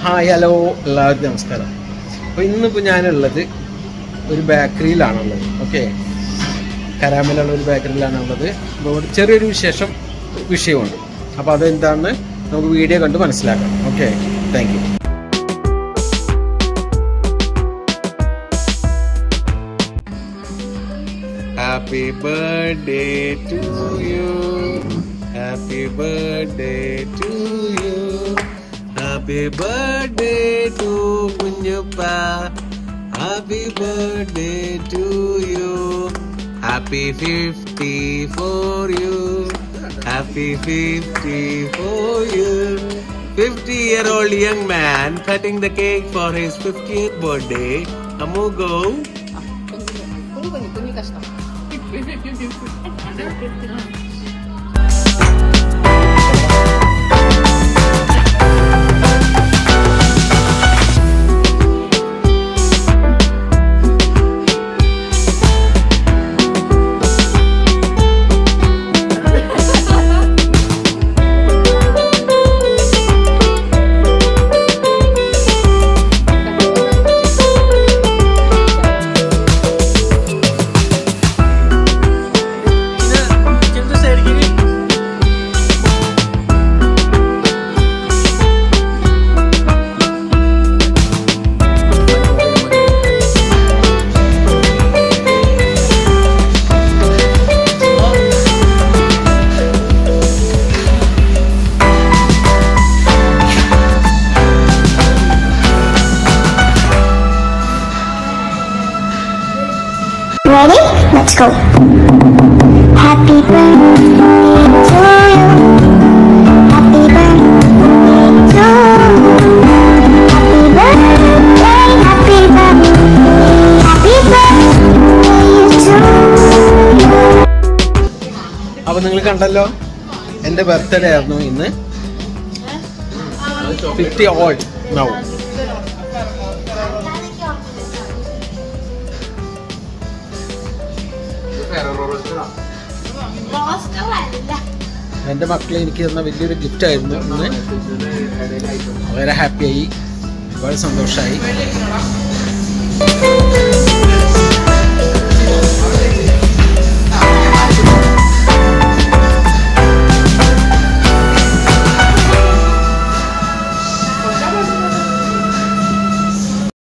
Hi hello എല്ലാവർക്കും നമസ്കാരം. അപ്പോൾ ഇന്നിപ്പോൾ ഞാനുള്ളത് ഒരു ബേക്കറിയിലാണുള്ളത്. ഓക്കെ, കരാമലുള്ള ഒരു ബേക്കറിയിലാണുള്ളത്. അപ്പോൾ ചെറിയൊരു വിഷയമുണ്ട്. അപ്പോൾ അതെന്താണെന്ന് നമുക്ക് വീഡിയോ കണ്ട് മനസ്സിലാക്കാം. Okay, thank you. Happy birthday to you. Happy birthday to you. Happy birthday to Kunyuppa. Happy birthday to you. Happy 50 for you. Happy 50 for you. 50-year-old young man cutting the cake for his 50th birthday. Ammu go. കുഞ്ഞു കഷ്ണം. Ready? Let's go. Happy birthday to you. Happy birthday to you. Happy birthday, happy birthday, happy birthday to you. അപ്പോൾ നിങ്ങൾ കണ്ടല്ലോ, എൻ്റെ birthday ആയിരുന്നു ഇന്ന്. 50 old now. എൻ്റെ മക്കളെ എനിക്ക് തന്ന വലിയൊരു ഗിഫ്റ്റ് ആയിരുന്നു ഇന്ന്. വളരെ ഹാപ്പിയായി, ഒരുപാട് സന്തോഷമായി.